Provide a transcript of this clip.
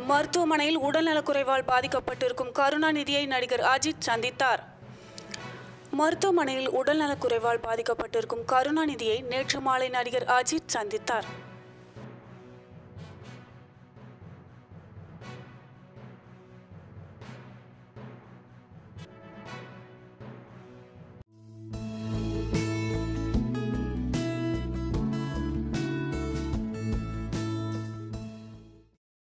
மருத்துவமனையில் உடல்நலக்குறைவால் பாதிக்கப்பட்டிருக்கும் கருணாநிதியை நடிகர் அஜித் சந்தித்தார். மருத்துவமனையில் உடல்நலக்குறைவால் பாதிக்கப்பட்டிருக்கும் கருணாநிதியை நேற்று மாலை நடிகர் அஜித் சந்தித்தார்.